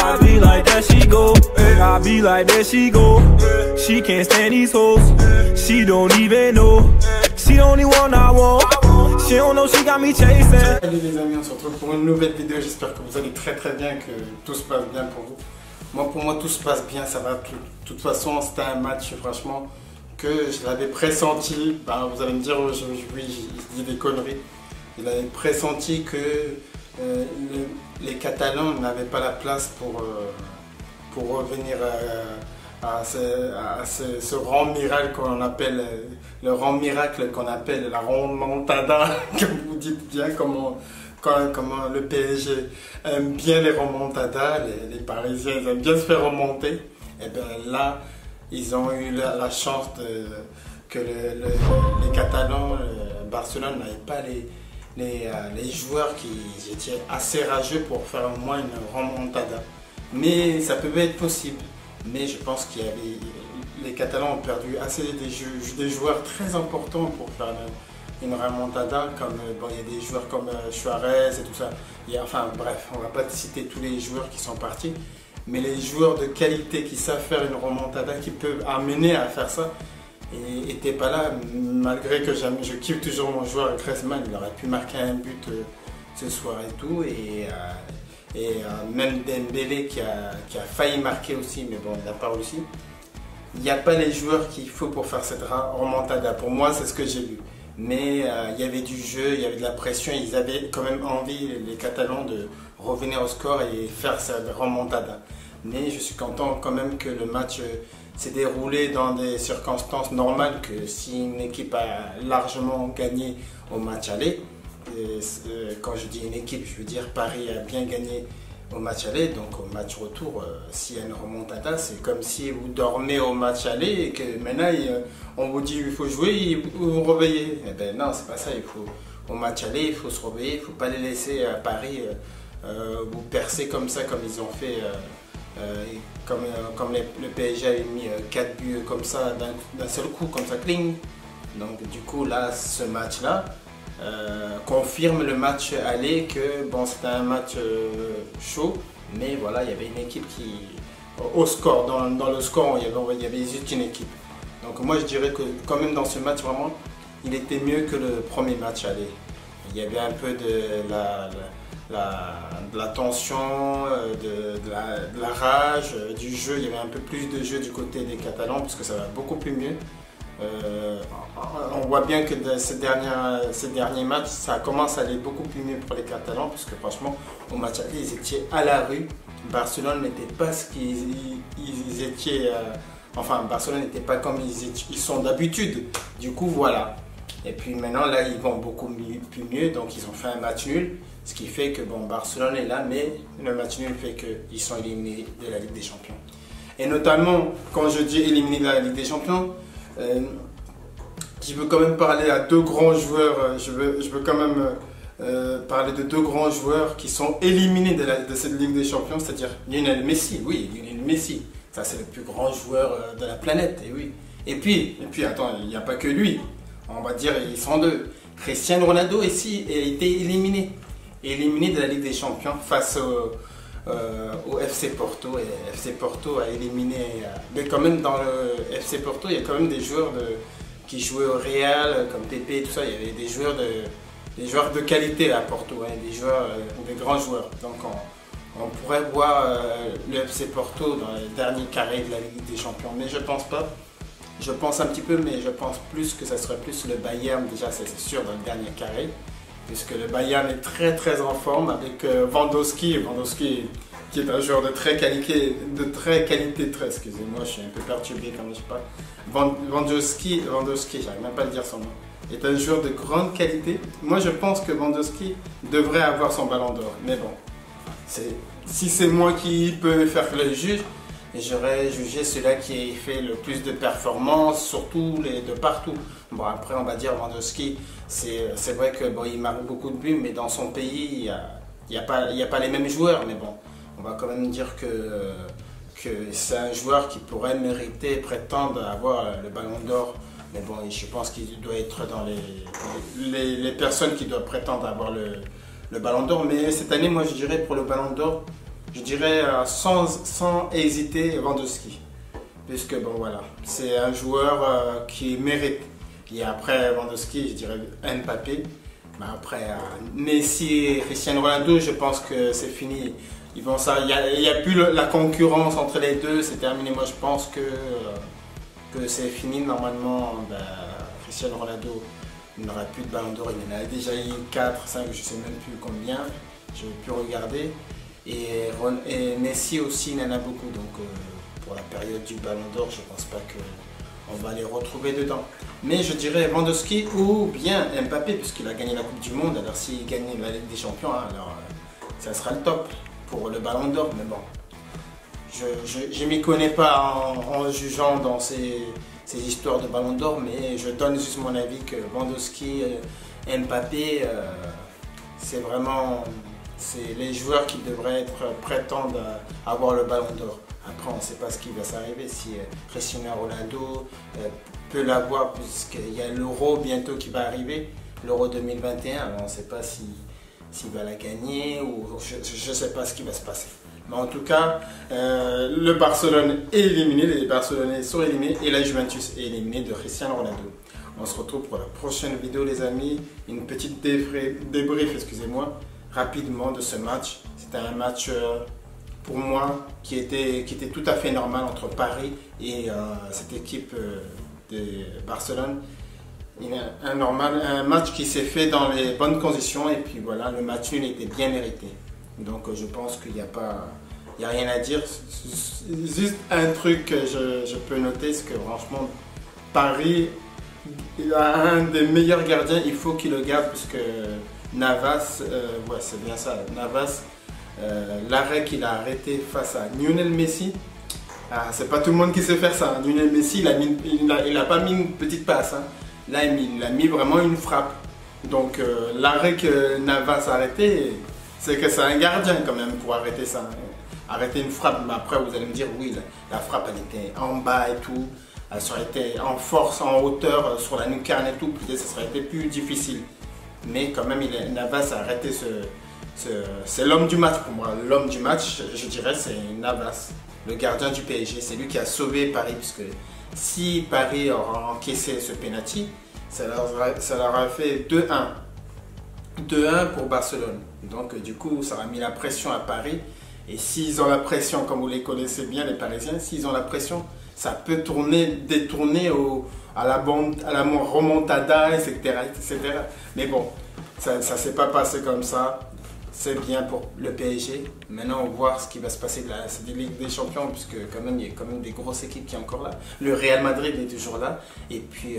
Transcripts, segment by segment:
I be like, there she go. I be like, there she go. She can't stand these hoes. She don't even know. She the only one I want. She don't know she got me chasing. Salut les amis, on se retrouve pour une nouvelle vidéo. J'espère que vous allez très bien, que tout se passe bien pour vous. Pour moi tout se passe bien, ça va. De toute façon, c'était un match franchement que je l'avais pressenti. Vous allez me dire, oui, je dis des conneries. Je l'avais pressenti que les Catalans n'avaient pas la place pour revenir à ce rang miracle qu'on appelle le rang miracle qu'on appelle la remontada, comme vous dites bien, comment le PSG aime bien les remontadas, les Parisiens ils aiment bien se faire remonter. Et bien là ils ont eu la chance que les Catalans, Barcelone n'avait pas les joueurs qui étaient assez rageux pour faire au moins une remontada. Mais ça pouvait être possible. Mais je pense qu'il y avait, les Catalans ont perdu assez des joueurs très importants pour faire une remontada. Comme il y a des joueurs comme Suarez et tout ça. Enfin bref, on ne va pas citer tous les joueurs qui sont partis. Mais les joueurs de qualité qui savent faire une remontada, qui peuvent amener à faire ça, n'étaient pas là. Malgré que je kiffe toujours mon joueur Griezmann, il aurait pu marquer un but ce soir et tout. Et même Dembélé qui a failli marquer aussi, mais bon, il n'a pas réussi. Il n'y a pas les joueurs qu'il faut pour faire cette remontada. Pour moi, c'est ce que j'ai vu. Mais il y avait du jeu, il y avait de la pression. Ils avaient quand même envie, les Catalans, de revenir au score et faire cette remontada. Mais je suis content quand même que le match s'est déroulé dans des circonstances normales, que si une équipe a largement gagné au match aller, quand je dis une équipe, je veux dire Paris a bien gagné au match aller, donc au match retour, s'il y a une remontada, c'est comme si vous dormez au match aller et que maintenant on vous dit il faut jouer, vous vous réveillez. Eh ben non, c'est pas ça, au match aller, il faut se réveiller, il ne faut pas les laisser à Paris vous percer comme ça, comme ils ont fait, comme le PSG avait mis 4 buts comme ça, d'un seul coup, comme ça, cling. Donc du coup là, ce match-là, confirme le match aller que bon, c'était un match chaud, mais voilà, il y avait une équipe qui, au score, dans le score, il y avait juste une équipe. Donc moi je dirais que quand même dans ce match, vraiment, il était mieux que le premier match aller. Il y avait un peu de la tension, de la rage, du jeu. Il y avait un peu plus de jeu du côté des Catalans, puisque ça va beaucoup plus mieux. On voit bien que ces derniers matchs, ça commence à aller beaucoup plus mieux pour les Catalans, puisque franchement, au match aller, ils étaient à la rue. Barcelone n'était pas ce qu'ils étaient. Enfin, Barcelone n'était pas comme ils sont d'habitude. Du coup, voilà. Et puis maintenant, là, ils vont beaucoup plus mieux. Donc, ils ont fait un match nul. Ce qui fait que bon, Barcelone est là, mais le match nul fait qu'ils sont éliminés de la Ligue des Champions. Et notamment, quand je dis éliminés de la Ligue des Champions, je veux quand même parler à deux grands joueurs. Je veux quand même parler de deux grands joueurs qui sont éliminés de cette Ligue des Champions, c'est-à-dire Lionel Messi. Oui, Lionel Messi. Ça, c'est le plus grand joueur de la planète. Et oui. Et puis attends, il n'y a pas que lui. On va dire, ils sont deux. Cristiano Ronaldo ici a été éliminé de la Ligue des Champions face au FC Porto. Et FC Porto a éliminé. Mais quand même dans le FC Porto, il y a quand même des joueurs qui jouaient au Real, comme Pepe et tout ça. Il y avait des joueurs de qualité à Porto, hein, des grands joueurs. Donc on pourrait voir le FC Porto dans les derniers carrés de la Ligue des Champions. Mais je pense pas. Je pense un petit peu, mais je pense plus que ça serait plus le Bayern, déjà c'est sûr, dans le dernier carré. Puisque le Bayern est très en forme avec Lewandowski qui est un joueur de très qualité, excusez-moi, je suis un peu perturbé quand je sais pas. Lewandowski, j'arrive même pas à le dire son nom, est un joueur de grande qualité. Moi je pense que Lewandowski devrait avoir son ballon d'or, mais bon, si c'est moi qui peux faire le juge, j'aurais jugé celui-là qui fait le plus de performances, surtout de partout. Bon, après, on va dire Lewandowski, c'est vrai que bon, il marque beaucoup de buts, mais dans son pays, il n'y a pas les mêmes joueurs. Mais bon, on va quand même dire que c'est un joueur qui pourrait mériter, prétendre avoir le ballon d'or. Mais bon, je pense qu'il doit être dans les personnes qui doivent prétendre avoir le ballon d'or. Mais cette année, moi, je dirais pour le ballon d'or, je dirais sans hésiter Lewandowski. Puisque bon voilà, c'est un joueur qui mérite. Et après Lewandowski, je dirais Mbappé. Mais après Messi et Cristiano Ronaldo, je pense que c'est fini. Il n'y a plus la concurrence entre les deux, c'est terminé. Moi je pense que c'est fini normalement. Cristiano Ronaldo il n'aura plus de ballon d'or, il en a déjà eu 4, 5, je ne sais même plus combien, je ne vais plus regarder. Et Messi aussi il en a beaucoup, donc pour la période du ballon d'or, je ne pense pas qu'on va les retrouver dedans. Mais je dirais Lewandowski ou bien Mbappé, puisqu'il a gagné la Coupe du Monde, alors s'il gagne la Ligue des Champions, alors ça sera le top pour le ballon d'or, mais bon. Je ne m'y connais pas en jugeant dans ces histoires de ballon d'or, mais je donne juste mon avis que Lewandowski, Mbappé, c'est vraiment les joueurs qui devraient prétendre à avoir le ballon d'or. Après, on ne sait pas ce qui va s'arriver, si Cristiano Ronaldo peut l'avoir, puisqu'il y a l'Euro bientôt qui va arriver, l'Euro 2021, alors on ne sait pas s'il va la gagner ou je ne sais pas ce qui va se passer. Mais en tout cas, le Barcelone est éliminé, les Barcelonais sont éliminés et la Juventus est éliminée de Cristiano Ronaldo. On se retrouve pour la prochaine vidéo les amis, une petite débrief, excusez-moi, rapidement de ce match. C'était un match pour moi qui était tout à fait normal entre Paris et cette équipe de Barcelone. Un match qui s'est fait dans les bonnes conditions et puis voilà, le match nul était bien mérité. Donc je pense qu'il n'y a rien à dire. Juste un truc que je peux noter, c'est que franchement, Paris il a un des meilleurs gardiens, il faut qu'il le garde puisque Navas, ouais c'est bien ça, Navas, l'arrêt qu'il a arrêté face à Lionel Messi, c'est pas tout le monde qui sait faire ça. Lionel Messi, il a pas mis une petite passe, hein. Là il a mis vraiment une frappe. Donc l'arrêt que Navas a arrêté, c'est que c'est un gardien quand même pour arrêter ça. Arrêter une frappe, mais après vous allez me dire oui, la frappe elle était en bas et tout, elle serait été en force, en hauteur, sur la lucarne et tout, peut-être ça serait été plus difficile. Mais quand même Navas a arrêté c'est l'homme du match pour moi. L'homme du match, je dirais, c'est Navas, le gardien du PSG. C'est lui qui a sauvé Paris, puisque si Paris aura encaissé ce penalty, ça leur a fait 2-1. 2-1 pour Barcelone. Donc du coup, ça a mis la pression à Paris. Et s'ils ont la pression, comme vous les connaissez bien, les Parisiens, s'ils ont la pression, ça peut détourner à la remontada, etc., etc. Mais bon, ça ne s'est pas passé comme ça. C'est bien pour le PSG. Maintenant, on va voir ce qui va se passer de la Ligue des Champions, puisque quand même, il y a quand même des grosses équipes qui sont encore là. Le Real Madrid est toujours là. Et puis,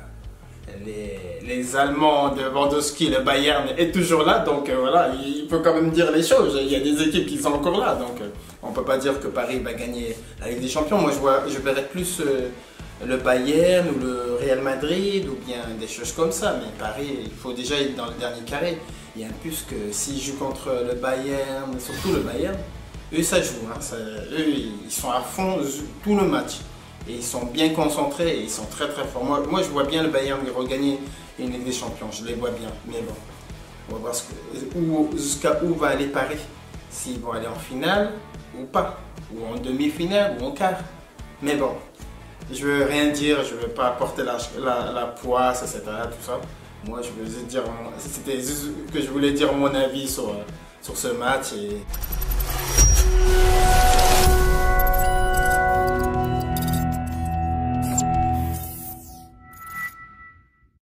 les Allemands de Lewandowski, le Bayern est toujours là. Donc voilà, il faut quand même dire les choses. Il y a des équipes qui sont encore là. Donc on ne peut pas dire que Paris va gagner la Ligue des Champions. Moi, je verrais plus le Bayern ou le Real Madrid ou bien des choses comme ça. Mais Paris, il faut déjà être dans le dernier carré. Il y a un plus que s'ils jouent contre le Bayern, surtout le Bayern, eux ça joue. Hein, eux ils sont à fond tout le match. Et ils sont bien concentrés et ils sont très très forts. Moi je vois bien le Bayern regagner une Ligue des Champions, je les vois bien. Mais bon, on va voir jusqu'à où va aller Paris. S'ils vont aller en finale ou pas. Ou en demi-finale ou en quart. Mais bon, je veux rien dire, je ne veux pas apporter la poisse, etc. Tout ça. Moi je veux juste dire, c'était juste que je voulais dire mon avis sur ce match. Et